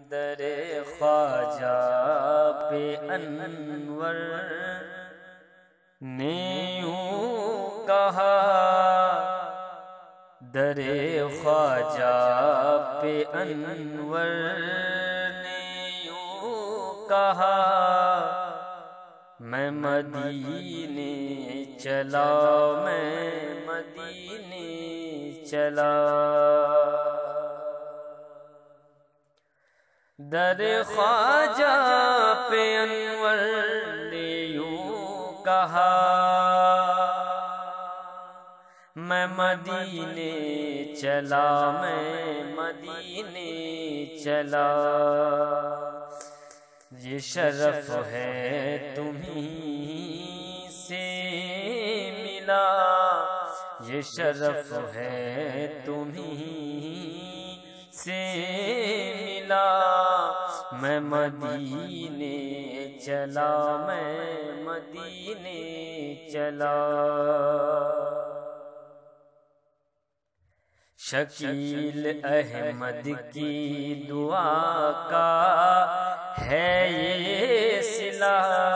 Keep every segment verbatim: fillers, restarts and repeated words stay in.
در خواجہ پہ انور نے یوں کہا، در خواجہ پہ انور نے یوں کہا، میں مدینے چلا میں مدینے چلا۔ در خواجہ پہ انور نے یوں کہا، میں مدینے چلا میں مدینے چلا۔ یہ شرف ہے تمہیں سے ملا، یہ شرف ہے تمہیں سے ملا، میں مدینے چلا میں مدینے چلا۔ شکیل احمد کی دعا کا ہے یہ صلہ،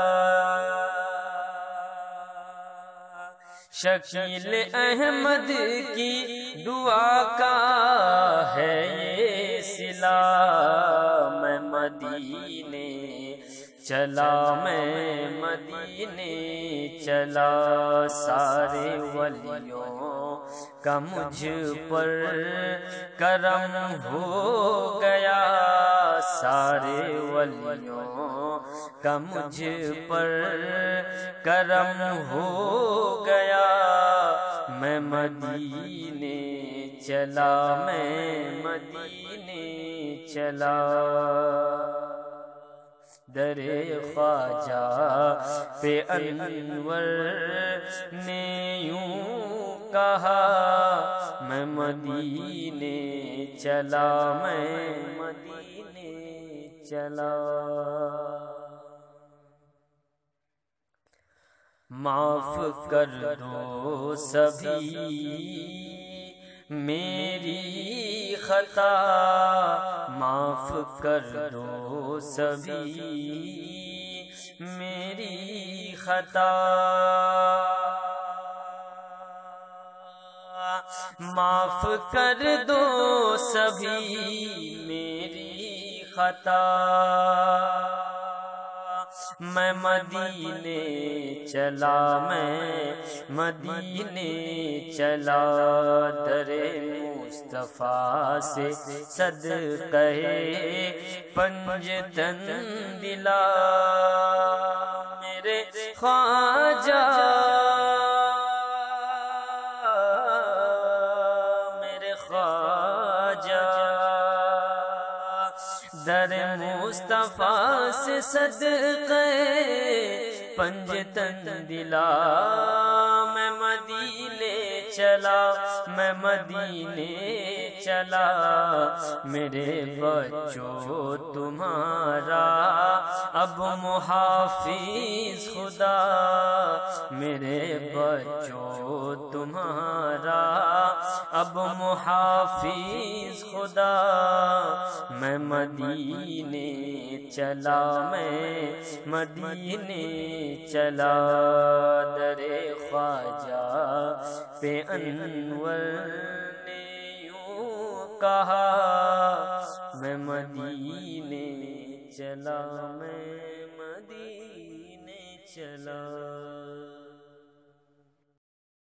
شکیل احمد کی دعا کا ہے یہ صلہ، میں مدینے چلا میں مدینے چلا۔ سارے ولیوں کا مجھ پر کرم ہو گیا، سارے ولیوں کا مجھ پر کرم ہو گیا، میں مدینے چلا میں مدینے چلا۔ در خواجہ پہ انور نے یوں کہا، میں مدینے چلا میں مدینے چلا۔ معاف کر دو سبھی میری خطا، معاف کر دو سبھی میری خطا، معاف کر دو سبھی میری خطا، میں مدینے چلا میں مدینے چلا۔ در مصطفیٰ سے صدقہ پنجتن دلا، میرے خواجہ میرے خواجہ، در مصطفیٰ سے صدقہ پنجتن دلا، میں مدینے چلا میں مدینے چلا۔ میرے بچوں تمہارا اب محافظ خدا، میرے بچوں تمہارا اب محافظ خدا، میں مدینے چلا میں مدینے چلا۔ در خواجہ پہ انور نے یوں کہا، میں مدینے چلا میں مدینے چلا۔